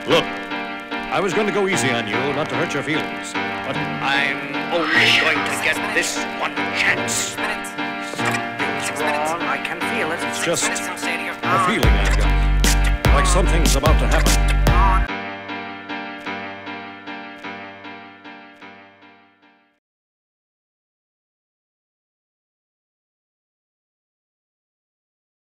Look, I was going to go easy on you, not to hurt your feelings, but I'm only going to get this one chance. Something's wrong. I can feel it. It's just a feeling I've got, like something's about to happen.